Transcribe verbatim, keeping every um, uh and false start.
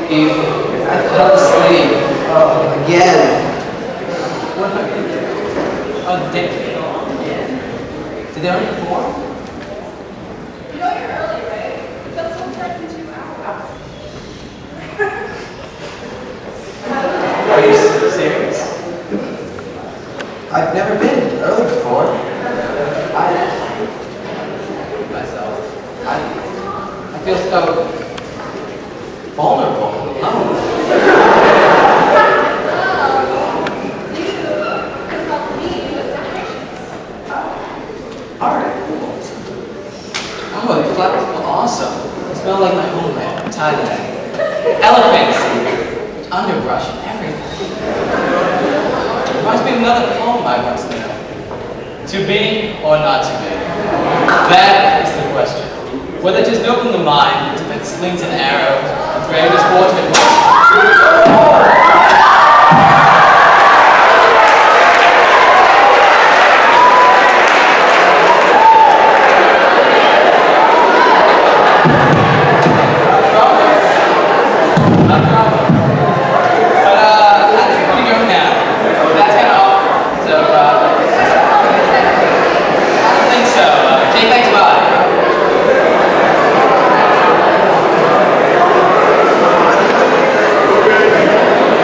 Evening. I fell asleep. Oh, again. What am I going to do? Oh, did, did they already perform? You know you're early, right? That's what starts in two hours. Are you serious? I've never been early before. I myself. I I feel so vulnerable. Oh. Alright, cool. Oh, the flowers smell awesome. They smell like my homeland, Thailand. Elephants, underbrush, and everything. Reminds me of another poem I once knew. To be or not to be? That is the question. Whether just open the mind to make slings and arrows, the bravest warfare. Thank